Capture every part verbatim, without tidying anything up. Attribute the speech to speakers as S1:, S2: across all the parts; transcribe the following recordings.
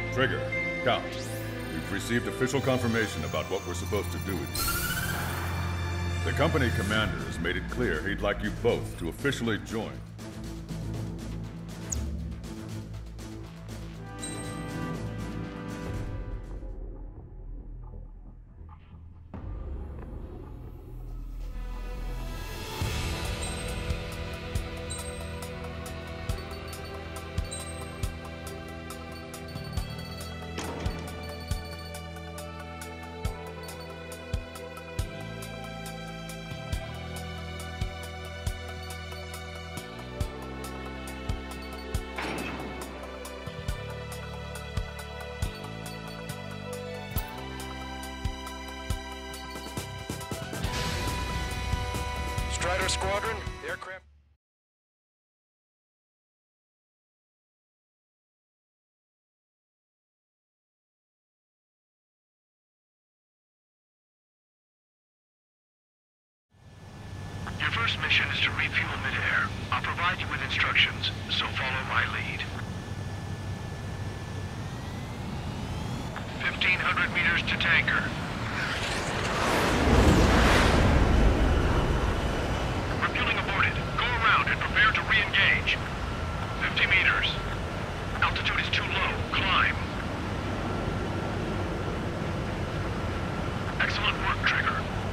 S1: Trigger, Count. We've received official confirmation about what we're supposed to do with you. The company commander has made it clear he'd like you both to officially join.
S2: Strider Squadron, aircraft...
S3: Your first mission is to refuel midair. I'll provide you with instructions, so follow my lead. fifteen hundred meters to tanker. Prepare to re-engage. fifty meters. Altitude is too low. Climb. Excellent work, Trigger.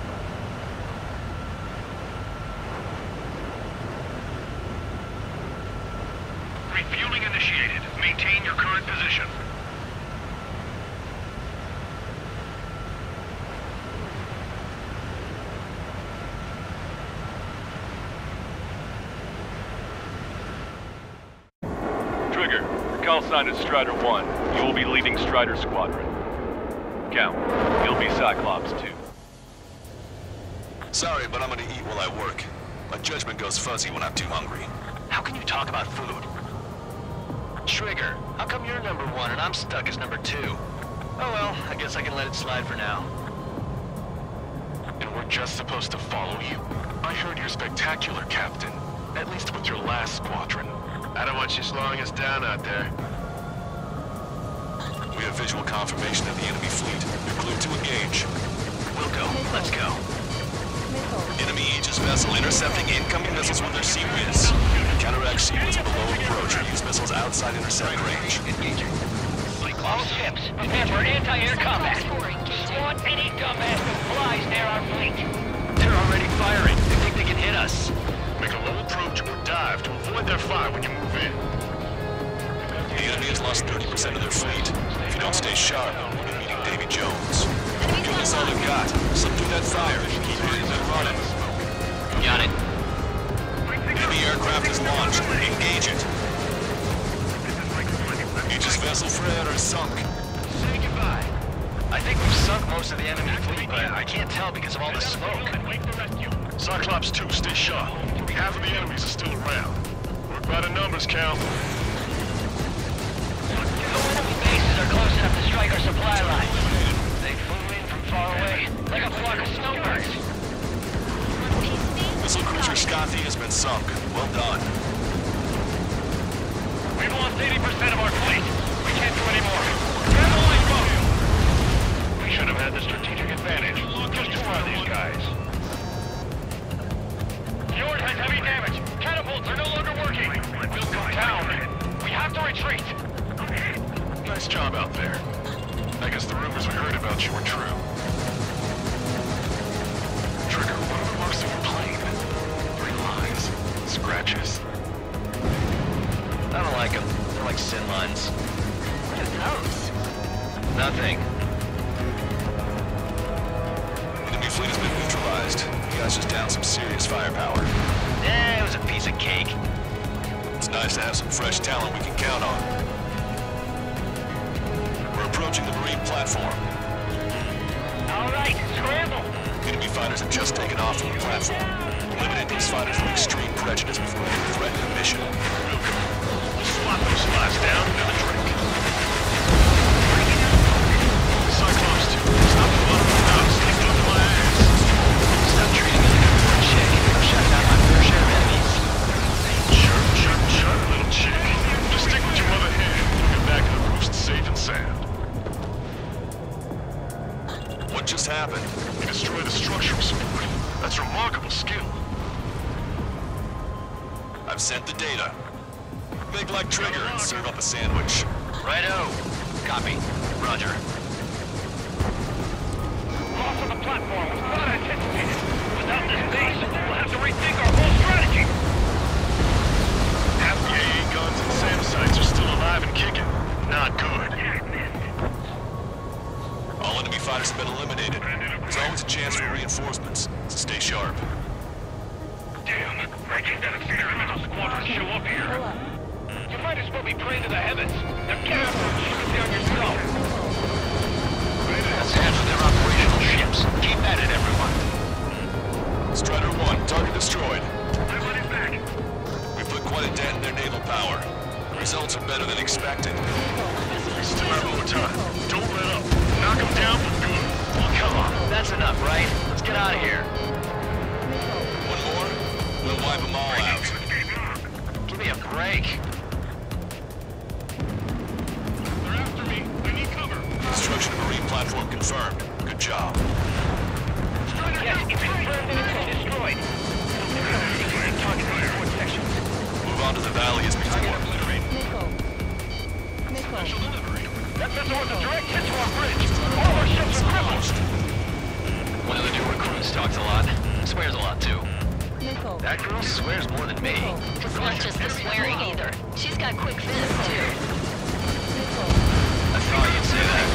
S3: Refueling initiated. Maintain your current position.
S4: Call sign is Strider one. You will be leading Strider Squadron. Count, you'll be Cyclops two.
S5: Sorry, but I'm gonna eat while I work. My judgment goes fuzzy when I'm too hungry.
S2: How can you talk about food? Trigger, how come you're number one and I'm stuck as number two? Oh well, I guess I can let it slide for now.
S3: And we're just supposed to follow you? I heard you're spectacular, Captain. At least with your last squadron. I don't want you slowing us down out there.
S5: We have visual confirmation of the enemy fleet. We're clear to engage.
S2: We'll go. Let's go.
S5: Enemy Aegis vessel intercepting incoming missiles with their Sea-Wiz. Counteract Sea-Wiz with a low approach or use missiles outside intercept range.
S2: Engaging.
S6: All ships, prepare for anti-air combat. Swat any dumbass who flies near our fleet.
S2: They're already firing. They think they can hit us.
S3: Make a low approach or dive to avoid their fire when you move in.
S5: The enemy has lost thirty percent of their fleet. If you don't stay sharp, we'll be meeting Davy Jones. Give us all you've got. Slip through that fire and keep hitting and running.
S2: Got it.
S5: Enemy aircraft is launched. Engage it. Aegis vessel Fred is sunk.
S2: Say goodbye. I think we've sunk most of the enemy fleet, but I can't tell because of all the smoke.
S3: Cyclops two, stay sharp. Half of the enemies are still around. Work by the numbers, Count.
S6: No enemy bases are close enough to strike our supply line. They flew in from far away, like a flock of snowbirds.
S5: Missile cruiser Scotty has been sunk. Well done.
S3: We've lost eighty percent of our fleet. We can't do any more. Grab the lifeboat! We should have had the strategic advantage. Just two of these guys. Fjord has heavy damage. Catapults are no longer working. We'll go down. We have to retreat. Nice job out there. I guess the rumors we heard about you were true. Trigger, what are the marks of your plane? Three lines. Scratches.
S2: I don't like them. They're like sin lines.
S6: What are those?
S2: Nothing.
S5: Enemy fleet has been neutralized. You guys just downed some serious firepower.
S2: Eh, it was a piece of cake.
S5: It's nice to have some fresh talent we can count on. We're approaching the marine platform.
S6: All right, scramble.
S5: Enemy fighters have just taken off from the platform. Eliminate these fighters with extreme prejudice before they can threaten the mission.
S3: We'll go. We'll swat those slides down into the drink. Cyclops two, stop the bottom of the house. Take them to my ass.
S2: Stop treating me like a poor chick. I'm shutting out my fair share of enemies.
S3: Chirp, chirp, chirp, little chick. Just stick with your mother hen. We'll get back to the roost safe and sound.
S5: I've sent the data. Make like Trigger and serve up a sandwich.
S2: Righto. Copy. Roger.
S3: Loss of the platform was not anticipated. Without this base, we'll have to rethink our whole strategy. Half the A A guns and SAM sites are still alive and kicking. Not good.
S5: All enemy fighters have been eliminated. There's always a chance for reinforcements, so stay sharp.
S3: Damn, I can't let experimental squadrons show up here. You might as well be praying to the heavens. Now get out there and shoot it down yourself.
S2: That's half of their operational ships. Keep at it, everyone.
S5: Strider one, target destroyed.
S3: Everybody's back.
S5: We put quite a dent in their naval power. The results are better than expected.
S3: We still have more time. Don't let up. Knock them down for good.
S2: Well, come on. That's enough, right? Let's get out of here.
S5: One more, we'll wipe them all out.
S2: Give me a break.
S3: They're after me. I need cover.
S5: Destruction of marine platform confirmed. Good job.
S3: Yes, it's confirmed that it's been destroyed. Target report section.
S5: Move on to the valley as before.
S3: Special delivery. That missile was a direct hit to our bridge. All our ships are crippled.
S2: One of the newer crews talks a lot. Swears a lot, too. That girl swears more than me.
S7: It's not just the swearing either. She's got quick fists, too.
S2: I thought you'd say that.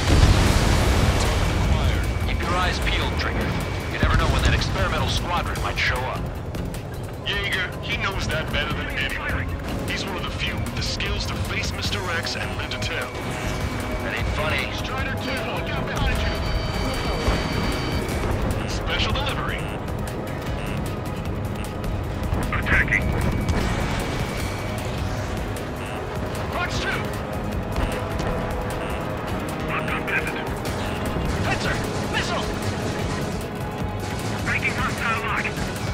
S2: Keep your eyes peeled, Trigger. You never know when that experimental squadron might show up.
S3: Jaeger, he knows that better than anyone. He's one of the few with the skills to face Mister X and live to tell.
S2: That ain't funny.
S3: Strider two, look out behind you. Special delivery. Attacking. Fox two. Lock on Benedict.
S2: Fencer! Missile!
S3: Breaking hostile lock.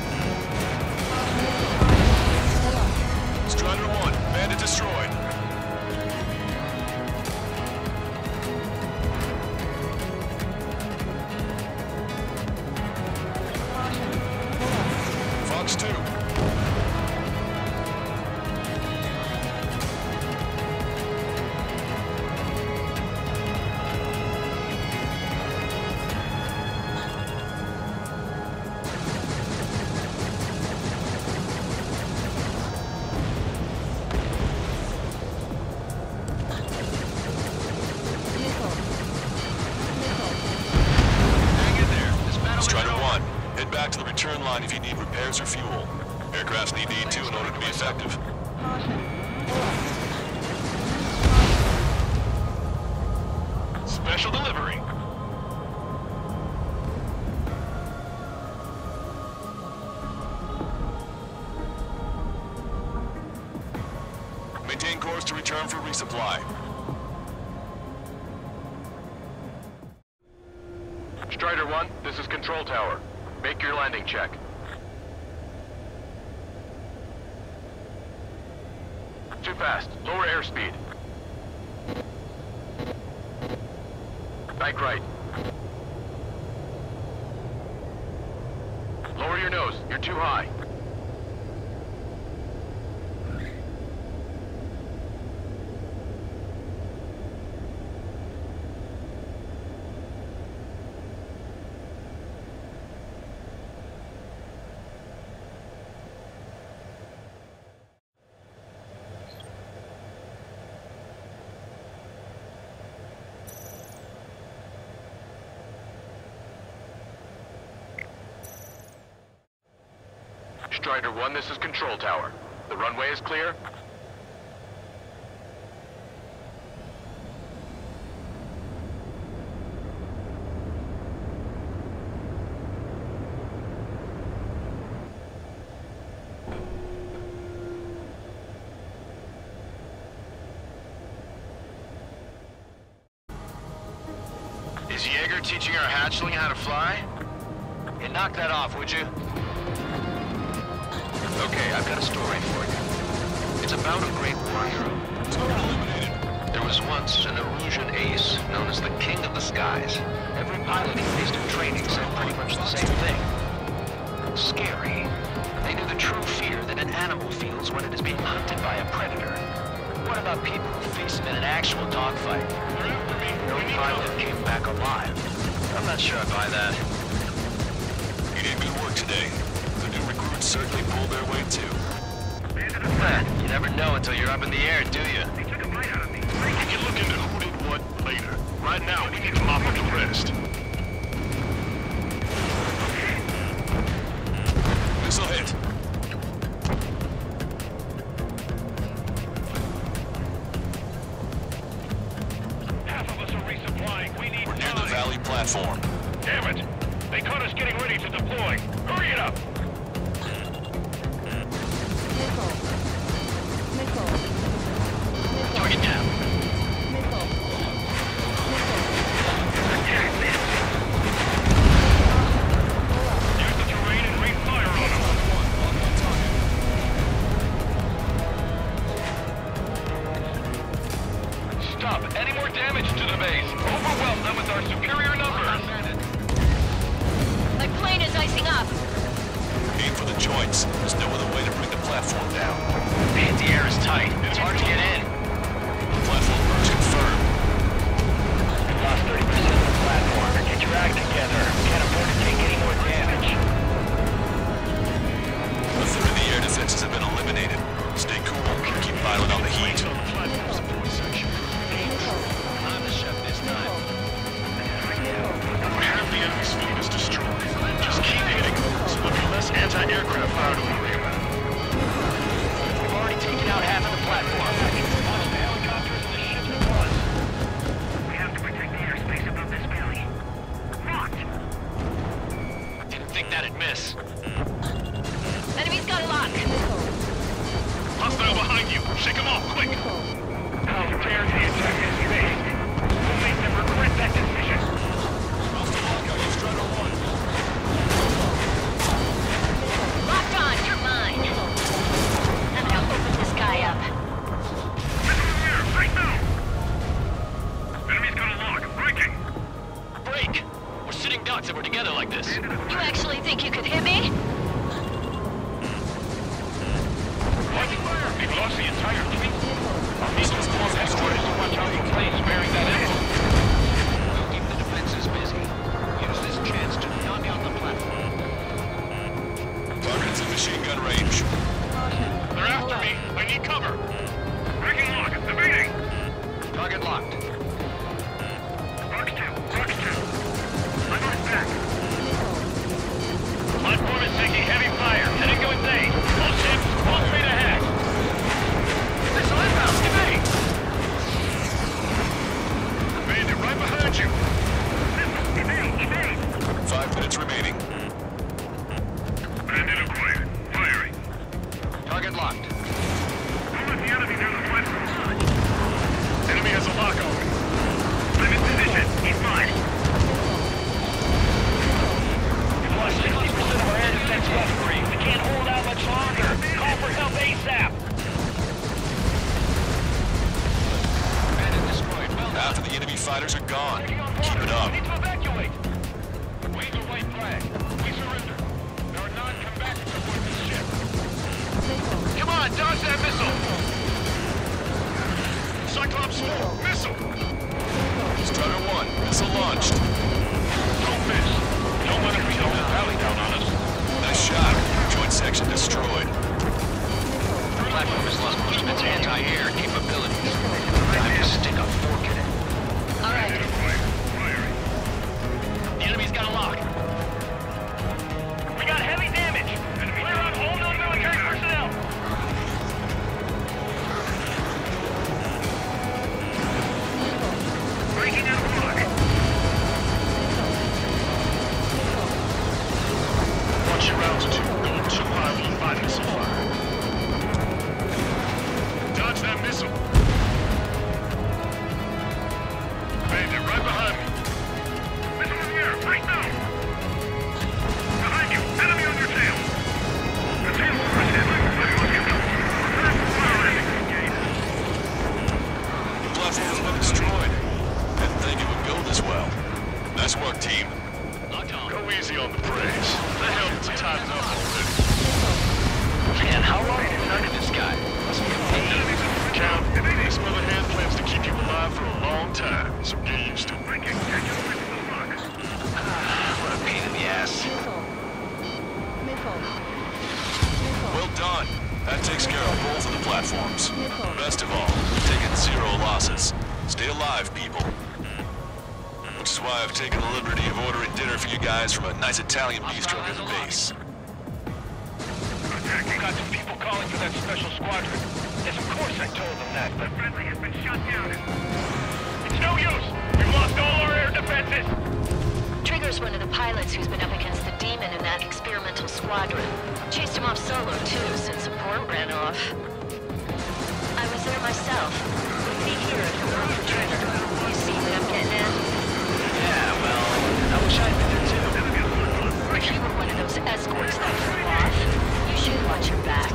S5: Strider one, bandit destroyed. Fox two. Head back to the return line if you need repairs or fuel. Aircrafts need E two in order to be effective.
S3: Special delivery.
S5: Maintain course to return for resupply.
S3: Strider one, this is Control Tower. Make your landing check. Too fast. Lower airspeed. Bank right. Lower your nose. You're too high. Strider one, this is Control Tower. The runway is clear? Is Jaeger teaching our hatchling how to fly?
S2: Hey, knock that off, would you? Okay, I've got a story for you. It's about a great war hero. There was once an Erusian ace known as the King of the Skies. Every pilot he faced in training said pretty much the same thing. Scary. They knew the true fear that an animal feels missiles when it is being hunted by a predator. What about people who face him in an actual dogfight? No pilot came back alive. I'm not sure I buy that.
S5: You did good work today. The new recruits certainly pulled their weight too.
S2: Man, you never know until you're up in the air, do you?
S3: We can look into who did what later. Right now, we need to mop up the rest.
S5: Missile hit.
S3: Half of us are resupplying. We need
S5: We're near the
S3: time.
S5: valley platform.
S3: Damn it! They caught us getting ready to deploy. Hurry it up!
S8: Missile. Missile.
S2: Target down.
S8: Missile.
S3: Use the terrain and rain fire on them. Stop! Any more damage to the base? Overwhelm them with our superior numbers!
S7: My plane is icing up.
S5: Aim for the joints. There's no other way to bring the platform down.
S2: Man, the air is tight. It's hard to get in.
S5: Platform burns confirmed.
S6: We've lost thirty percent of the platform. Get your act together. Can't afford to take any more damage.
S5: A third of the air defenses have been eliminated. Stay cool. Keep piling on the heat.
S2: I'm the chef this time.
S3: Half the enemy's fleet is destroyed. Just keep hitting them, so there'll be less anti-aircraft fire to worry about.
S6: We've already taken out half of the platform.
S3: Watch the helicopters and the ships at once.
S9: We have to protect the airspace above this valley. Locked!
S2: Didn't think that'd miss.
S7: Enemy's got a lock.
S3: Hostile behind you. Shake them off, quick! How dare they attack this base? We'll make them regret that decision.
S7: Locked on. You're mine. And now open this guy up.
S3: Missile in the air, right now! Enemy's got a lock. Breaking!
S2: Break! We're sitting ducks and we're together like this.
S7: You actually think you could hit me?
S3: What? We've lost the entire fleet? Our missiles form headquarters to watch out for planes bearing that ammo.
S2: We'll keep the defenses busy. Use this chance to knock out the platform.
S5: Target's in machine gun range.
S3: They're after me. I need cover. Breaking lock. Evading.
S2: Target locked.
S9: Box two. Box two. I'm on back.
S3: Platform is taking heavy fire. Heading to its aid. All ships, full speed ahead. Missile inbound. Evade. Bandit right behind you.
S9: Missile. Evade. Evade.
S5: Five minutes remaining.
S3: Bandit acquired. Firing.
S2: Target locked.
S9: Don't let the enemy near the platform.
S3: Enemy has a lock on me.
S9: I'm in position. He's mine.
S6: We've lost sixty percent of our air defense weaponry. We can't hold out much longer. Call for help ASAP.
S2: Bandit destroyed. Well done.
S5: Half of the enemy fighters are gone. Keep it up.
S3: We need to evacuate. Wave the white flag. We surrender. There are non-combatants aboard this ship. Come on, dodge that missile. Cyclops four, missile.
S5: Strider one, missile launched.
S3: Don't miss. Don't let them shove this valley down on us.
S5: Nice shot. Joint section destroyed.
S2: The platform has lost most of its anti-air capabilities. Time to stick a fork in it.
S7: All right.
S2: The enemy's got a lock.
S6: We got heavy damage. Clear out all non-military personnel.
S9: Breaking out of lock.
S3: Watch your altitude. Going too high will find missile fire.
S5: platforms. Best of all, taking zero losses. Stay alive, people. Which is why I've taken the liberty of ordering dinner for you guys from a nice Italian bistro near the base.
S3: We got some people calling for that special squadron. Yes, of course I told them that, but
S9: Friendly has been shut down.
S3: it's no use! We've lost all our air defenses!
S7: Trigger's one of the pilots who's been up against the demon in that experimental squadron. Chased him off solo, too, since support ran off. I was there myself. With me here if it weren't for Trigger. You see what I'm getting at?
S6: Yeah, well, I wish I'd been there too.
S7: If you were one of those escorts that flew off, you should watch your back.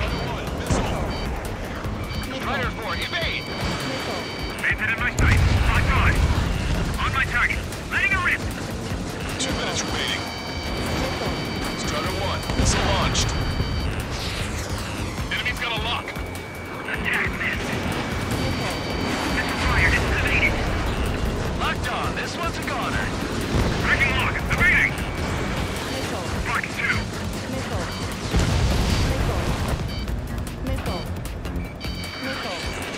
S3: Strider four, evade!
S9: Bandit in my sight. Locked on. On my target. Letting her rip.
S5: Two minutes remaining. Strider one, missile launched.
S3: Enemy's got a lock.
S9: Attack missed. Missile fired. Evaded.
S6: Locked on. This one's a goner.
S9: Breaking lock. Evading.
S8: Missile.
S9: Fox two.
S8: Missile. Missile. Missile. Missile.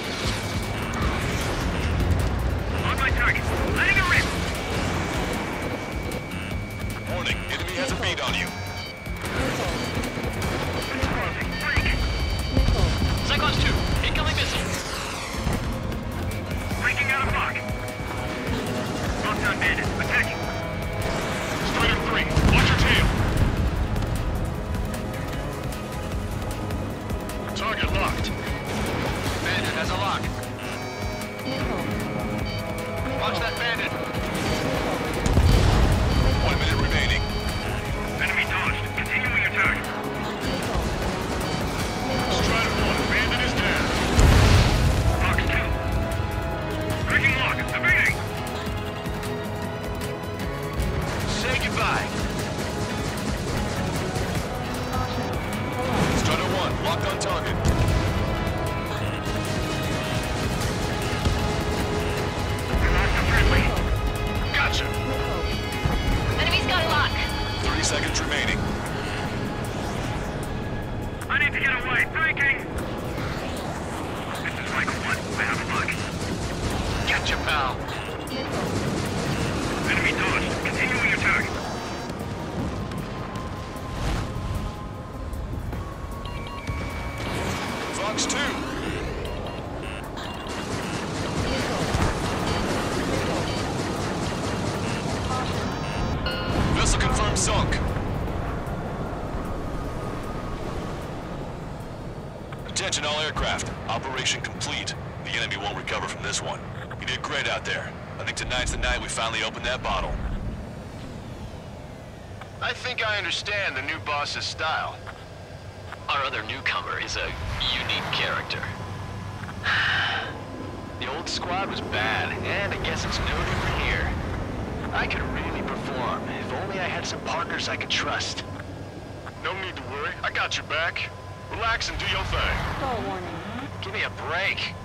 S9: On my target. Letting her rip.
S5: Warning, enemy has a beat on you.
S8: Missile.
S9: Crossing. Break.
S8: Missile.
S6: Cyclones two, incoming missile.
S9: Breaking out of lock. Locked on bandit. Attacking.
S3: Strider three, watch your tail. Target locked. Bandit has a lock.
S8: Missile.
S3: Watch that bandit.
S5: One minute remaining.
S9: Enemy dodged. Continuing attack.
S3: Strider one, bandit is down.
S9: Fox two. Breaking lock. Evading.
S3: Say goodbye.
S5: Strider one, locked on target.
S9: Locked on friendly.
S3: Gotcha.
S7: Enemy's got a lock.
S5: Thirty seconds remaining.
S9: I need to get away. Breaking. This is Michael one. I have a lock.
S3: Gotcha, pal.
S9: Enemy dodged. Continuing attack.
S5: Fox two. Vessel confirmed sunk. Attention all aircraft. Operation complete. The enemy won't recover from this one. You did great out there. I think tonight's the night we finally open that bottle.
S3: I think I understand the new boss's style.
S6: Our other newcomer is a unique character. The old squad was bad, and I guess it's no different here. I could really perform, if only I had some partners I could trust.
S3: No need to worry. I got your back. Relax and do your thing.
S8: Stall warning.
S6: Give me a break.